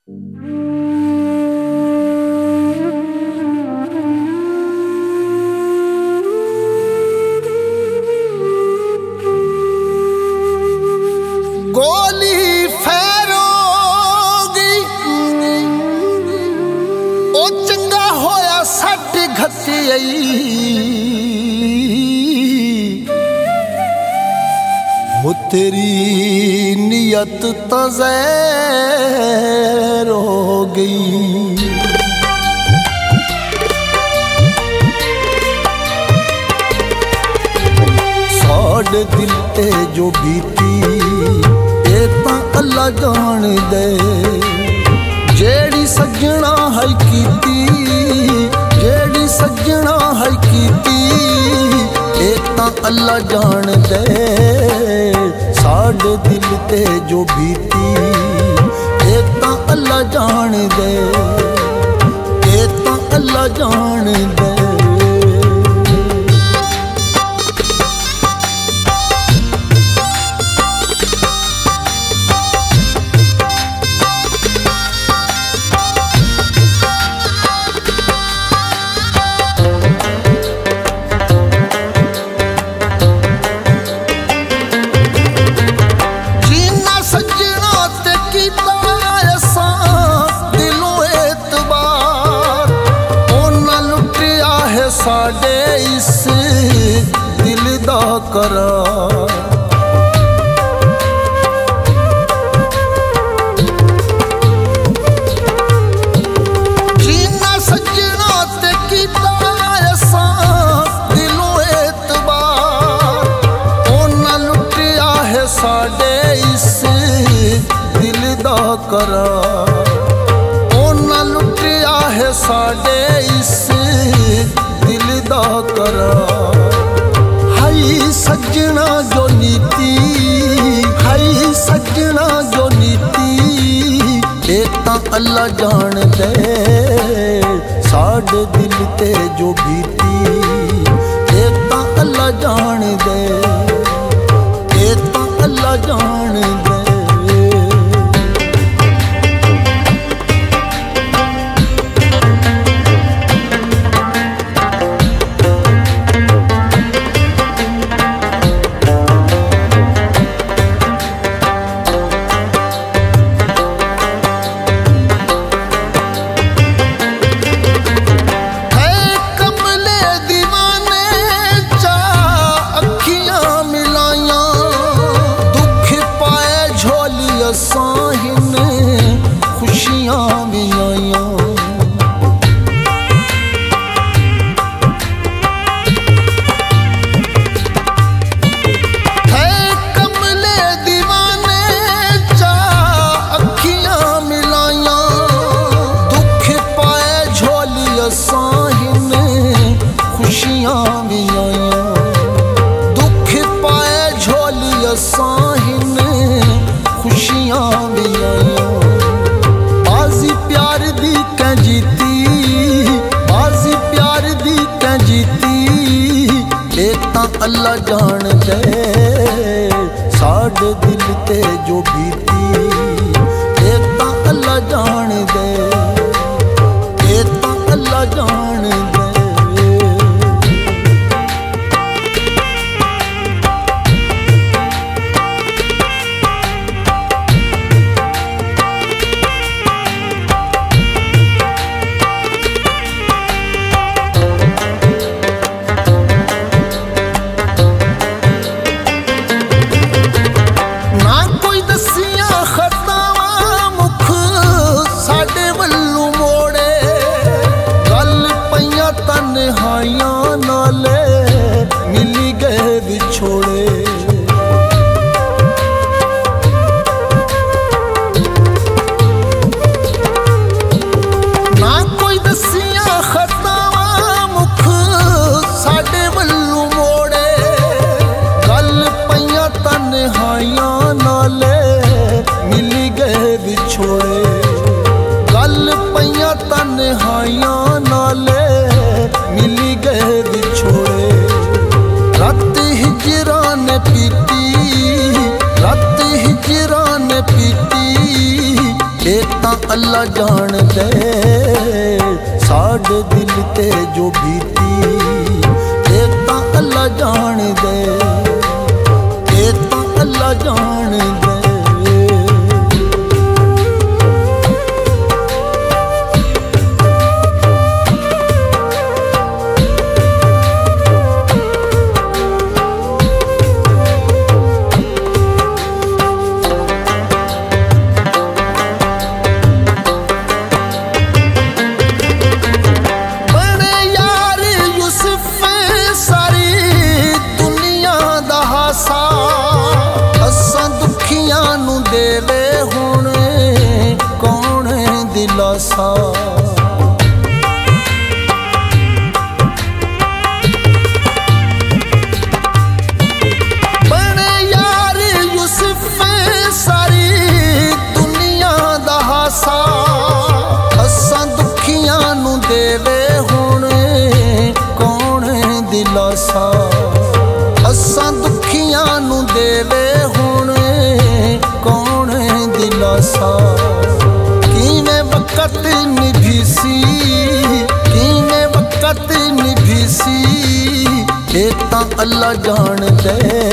वो तेरी नियत तज़ैर हो गई। साढ़े दिल ते जो बीती ये तां अल्लाह जान दे। जेड़ी सजना है कीती, जेड़ी सजना है कीती ये तां अल्लाह जान दे। साढ़े दिल ते जो बीती ये तां अल्लाह जान दे, ये तां अल्लाह जान दे। साडे इस दिल दा करार जीना सजना ते कीता असां दिलों एतबार। ओना लुटिया है साडे इस दिल दा करार। ओना लुटिया है साडे इस दिल दा करार। हाई सजना जो नीति, हाई सजना जो नीति ये तां अल्लाह जान दे। साढ़े दिल ते जो बीती ये तां अल्लाह जान दे, ये तां अल्लाह जान दे। शाहीन खुशियां भी आईयां। है कमले दीवाने चा अखियां मिलाइयां। दुख पाए झोलिया शाहीन खुशियां भी आईयां। दुख पाए झोलिया शाहीन खुशियां भी आईयां। बाजी प्यार दी कै जीती, बाजी प्यार दी कै जीती ये तां अल्लाह जान दे। साढ़े दिल ते जो बीती ये तां अल्लाह जान दे, ये तां अल्लाह जान दे। तन्हाइयां नाले मिली गए विछोड़े। ना कोई दसिया खतावां मुख साडे वल्लों मोड़े। गल पईयां तन्हाइयां नाले मिली गए विछोड़े। गल पईयां तन्हाइयां नाले मिली गए विछोड़े। रात हिजरा ने पीती, रात हिजरा ने पीती ये तां अल्लाह जान दे साडे दिल ते जो बीती ये तां अल्लाह जान दे ये तां अल्लाह जान दे। देवे हुण कौन दिलासा बने यार यूसुफ सारी दुनिया दा हासा असां दुखियां नू देवे हुण कौन दिलासा असां दुखियां नू देवे हुण कौन दिलासा। किने वक़्त निभीसी किने वक़्त निभीसी ये तां अल्लाह जान दे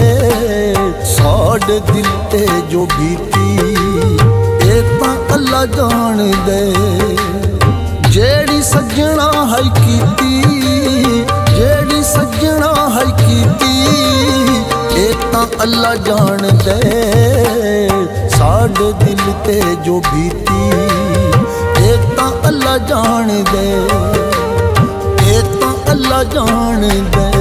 साडे दिल ते जो बीती ये तां अल्लाह जान दे। जेड़ी सजना है कीती जेड़ी सजना है कीती ये तां अल्लाह जान दे साडे दिल ते जो बीती ये तां अल्लाह जान दे ये तां अल्लाह जान दे।